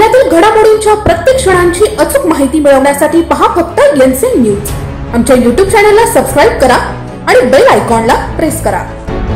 जिल्ह्यातील घडामोडींच्या प्रत्येक क्षणांची अचूक माहिती मिळवण्यासाठी पहा फक्त एनसीएन न्यूज। आमच्या YouTube चॅनलला सबस्क्राइब करा आणि बेल आयकॉनला प्रेस करा।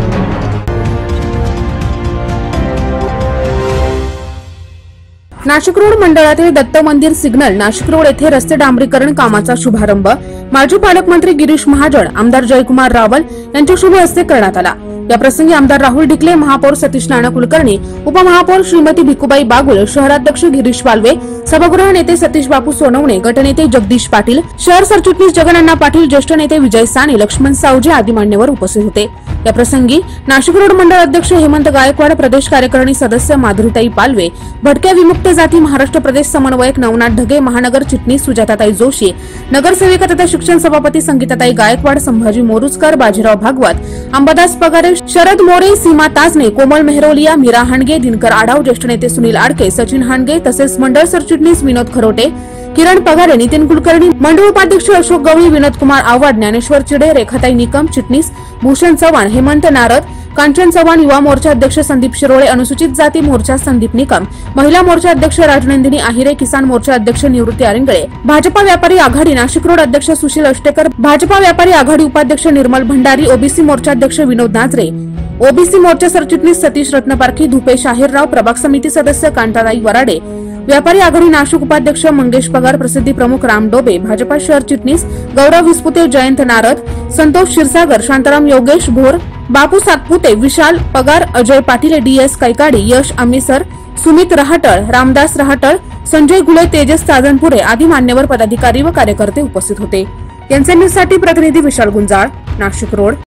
नाशिक रोड मंडळातील दत्त मंदिर सिग्नल नाशिक रोड येथे रस्ते डांबरीकरण कामाचा शुभारंभ माजी पालकमंत्री गिरीश महाजन, आमदार जयकुमार रावल यांच्या शुभ हस्ते करण्यात आला। या प्रसंगी आमदार राहुल ढिकले, महापौर सतीश नाना कुलकर्णी, उपमहापौर श्रीमती भिकुबाई बागुल, शहराध्यक्ष गिरीश पालवे, सभागृह नेते सतीश बापू सोनवणे, गटनेते जगदीश पाटील, शहर सरचिटणीस जगन्नाथ पाटील, ज्येष्ठ नेते विजय साने, लक्ष्मण सावजे आदी मान्यवर उपस्थित होते। या प्रसंगी नाशिक रोड मंडळ अध्यक्ष हेमंत गायकवाड, प्रदेश कार्यकारिणी सदस्य माधुरीताई पालवे, भटक्या विमुक्त जाती महाराष्ट्र प्रदेश समन्वयक नवनाथ ढगे, महानगर चिटणीस सुजाताताई जोशी, नगरसेविका तथा शिक्षण सभापती संगीताताई गायकवाड, संभाजी मोरुजकर, बाजीराव भागवत, अंबादास पगारे, शरद मोरे, सीमा ताजने, कोमल मेहरोलिया, मीरा हांडगे, दिनकर आढाव, ज्येष्ठ नेते सुनील आडके, सचिन हांडगे तसेच मंडळ सरचिटणीस विनोद खरोटे, किरण पगारे, नितीन कुलकर्णी, मंडळ उपाध्यक्ष अशोक गवळी, विनोद कुमार आव्हाड, ज्ञानेश्वर चिडे, रेखाताई निकम, चिटणीस भूषण चव्हाण, हेमंत नारद, कांचन चव्हाण, युवा मोर्चा अध्यक्ष संदीप शिरोळे, अनुसूचित जाती मोर्चा संदीप निकम, महिला मोर्चा अध्यक्ष राजनंदिनी आहिरे, किसान मोर्चा अध्यक्ष निवृत्ती आरिंगळे, भाजपा व्यापारी आघाडी नाशिक रोड अध्यक्ष सुशील अष्टेकर, भाजपा व्यापारी आघाडी उपाध्यक्ष निर्मल भंडारी, ओबीसी मोर्चा अध्यक्ष विनोद नाजरे, ओबीसी मोर्चा सरचिटणीस सतीश रत्नपारखी, धुपेश शाहीरराव, प्रभाग समिती सदस्य कांताताई वराडे, व्यापारी आघाडी नाशिक उपाध्यक्ष मंगेश पगार, प्रसिद्धी प्रमुख राम डोबे, भाजपा शहर चिटणीस गौरव विस्पुते, जयंत नारद, संतोष क्षीरसागर, शांताराम योगेश भोर, बापू सातपुते, विशाल पगार, अजय पाटील, डीएस कैकाडी, यश आमिसर, सुमित रहाटळ, रामदास रहाटळ, संजय गुळे, तेजस साजनपुरे आदी मान्यवर पदाधिकारी व कार्यकर्ते उपस्थित होते। एनसीएन न्यूज साठी प्रतिनिधी विशाल गुंजाळ, नाशिक रोड।